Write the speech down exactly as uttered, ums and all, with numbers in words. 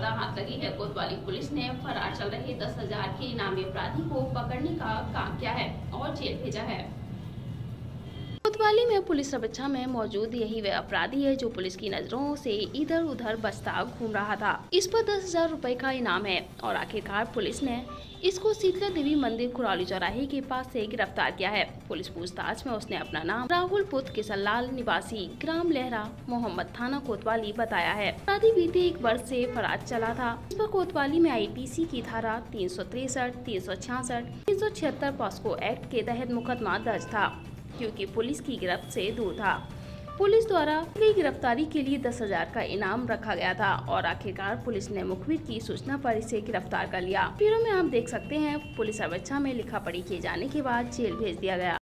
हाथ लगी है। कोतवाली पुलिस ने फरार चल रहे दस हजार के इनामी अपराधी को पकड़ने का काम किया है और जेल भेजा है। कोतवाली में पुलिस सुरक्षा में मौजूद यही वह अपराधी है जो पुलिस की नजरों से इधर उधर बचता घूम रहा था। इस पर दस हजार रूपए का इनाम है और आखिरकार पुलिस ने इसको शीतला देवी मंदिर कुराली चौराहे के पास से गिरफ्तार किया है। पुलिस पूछताछ में उसने अपना नाम राहुल पुत्र किशनलाल निवासी ग्राम लहरा मोहम्मद थाना कोतवाली बताया है। अपराधी बीते एक वर्ष से फरार चला था। इस पर कोतवाली में आई पी सी की धारा तीन सौ तिरसठ, तीन सौ छियासठ, तीन सौ छिहत्तर पॉस्को एक्ट के तहत मुकदमा दर्ज था, क्योंकि पुलिस की गिरफ्त से दूर था। पुलिस द्वारा की गिरफ्तारी के लिए दस हजार का इनाम रखा गया था और आखिरकार पुलिस ने मुखबिर की सूचना पर इसे गिरफ्तार कर लिया। वीडियो में आप देख सकते हैं पुलिस सुरक्षा में लिखा पढ़ी किए जाने के बाद जेल भेज दिया गया।